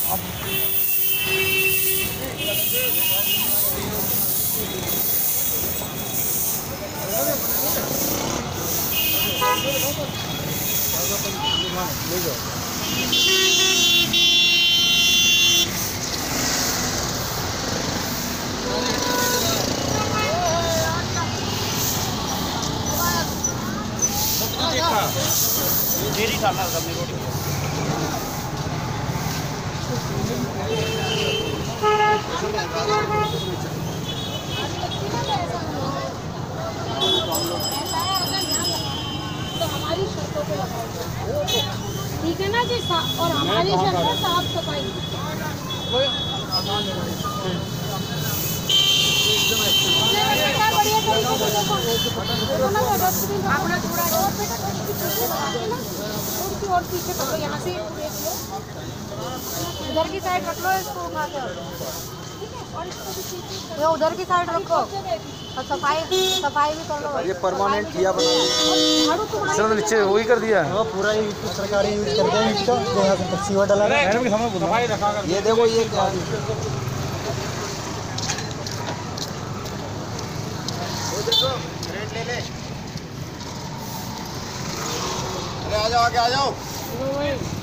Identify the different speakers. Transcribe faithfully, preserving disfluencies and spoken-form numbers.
Speaker 1: Dairy डालना सबने रोटी
Speaker 2: तो हमारी शर्तों पे लगाओ, ठीक है ना जी। और हमारी शर्त साफ सफाई। और पीछे पकड़ो, यहाँ से उधर की साइड रख लो इसको, उठा के ये उधर की साइड रखो और सफाई सफाई भी कर लो।
Speaker 3: ये परमानेंट किया बना
Speaker 4: सर नीचे वही कर दिया
Speaker 3: वो पूरा ही सरकारी यूज कर दिया इसका, यहाँ से सीवर डाला है। ये देखो ये क्या रेट ले ले। अरे आ जाओ आगे आ जाओ।